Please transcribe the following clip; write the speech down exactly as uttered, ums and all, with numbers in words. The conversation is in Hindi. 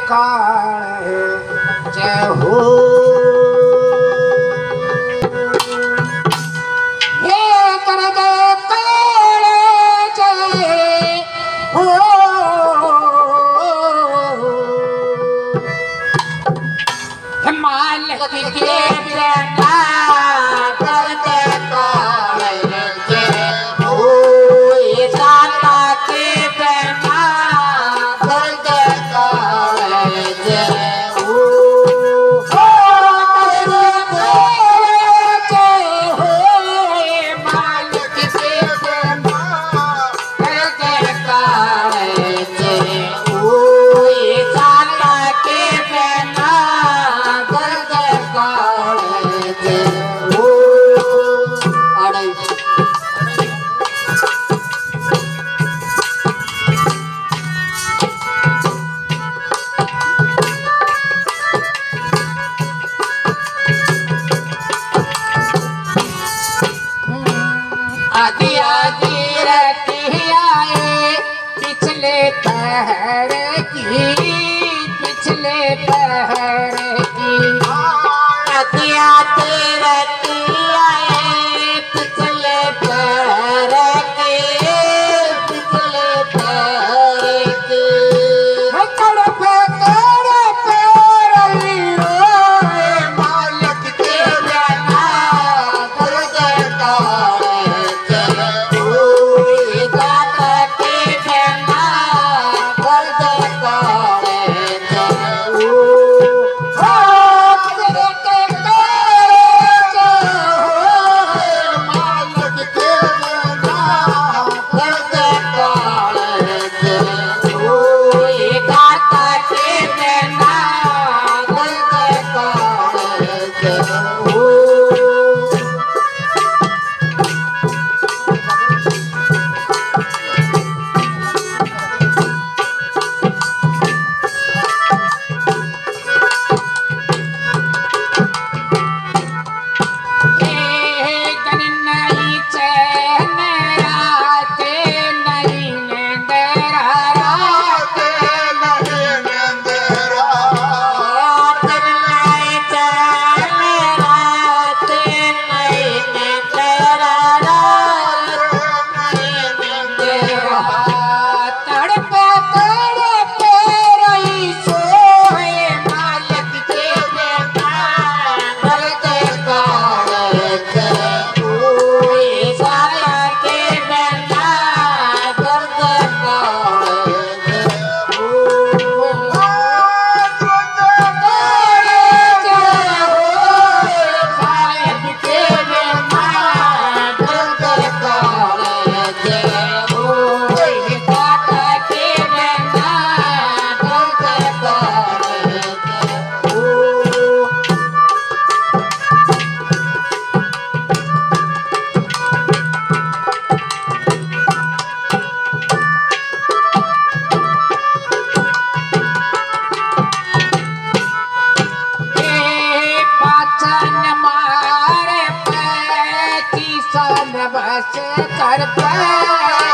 काल जय हो ये कर जय काल जय हो मालिक के बेटा कर जय काल जय हो ये दाता के बेटा कर जय काल जय हो मालिक के बेटा कर जय काल जय हो ये दाता के बेटा कर जय काल जय हो अरे आदि आदि रहती आए पिछले पहर की पिछले पहर की आदि आदि रहती आए पिछले पहर की पिछले पहर की तड़प तड़प रही रोए मालिक के बेटा कर जय काल जय हो ये दाता के बेटा कर जय काल जय हो तेरे के काल जय हो मालिक के बेटा कर जय काल जय हो ये दाता के बेटा कर जय काल जय हो मारे पैती सन बस कर पे